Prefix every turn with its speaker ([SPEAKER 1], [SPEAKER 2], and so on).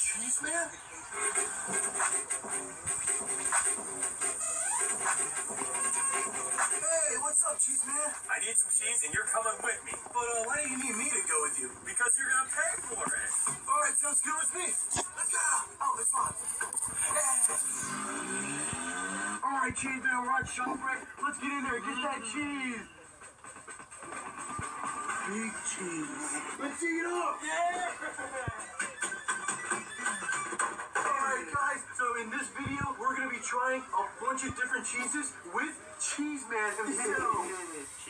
[SPEAKER 1] Cheese Man? Hey, what's up, Cheese Man?
[SPEAKER 2] I need some cheese and you're coming with me.
[SPEAKER 1] But why do you need me to go with you?
[SPEAKER 2] Because you're gonna pay for it.
[SPEAKER 1] Alright, sounds good with me. Let's go! Oh, it's fun. Alright, Cheese Man, we're on shop break. Let's get in there and get that cheese. Big cheese. Let's eat it up! Yeah! Alright, guys, so in this video, we're gonna be trying a bunch of different cheeses with Cheese Man himself.